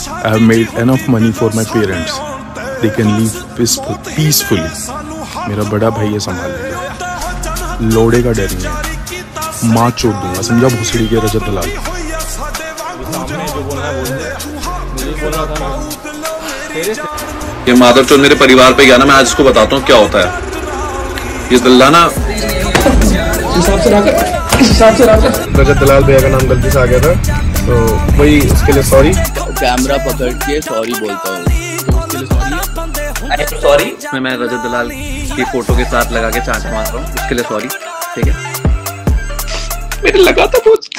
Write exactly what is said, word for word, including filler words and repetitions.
I have made enough money for my parents. They can live peacefully. मेरा बड़ा भाई है संभाल लेगा, लोड़े का डर नहीं है, माँ चोट दूंगा, समझा भूसड़ी के रजत दलाल। ये माधव चोर मेरे परिवार पे गया ना, मैं आज इसको बताता हूँ क्या होता है। ये दल्ला ना हिसाब से रखकर हिसाब से रखकर रजत दलाल भैया का नाम गलती से आ गया था, तो वही उसके लिए सॉरी। कैमरा पकड़ के सॉरी बोलता हूँ, सॉरी। मैं मैं रजत दलाल की फोटो के साथ लगा के चांटा मार रहा हूँ, उसके लिए सॉरी। ठीक है, मेरे लगा था कुछ।